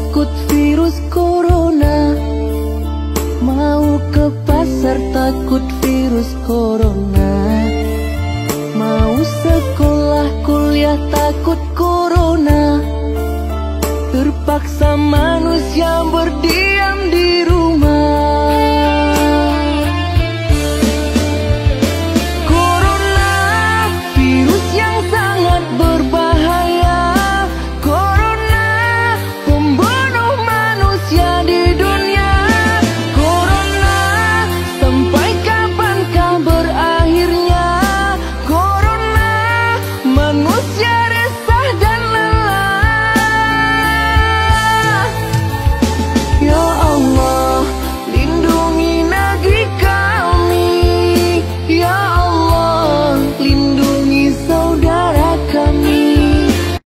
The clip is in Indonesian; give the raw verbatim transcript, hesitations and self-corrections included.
takut virus corona. Mau ke pasar takut virus corona. Mau sekolah kuliah takut corona. Terpaksa manusia berdiam di rumah.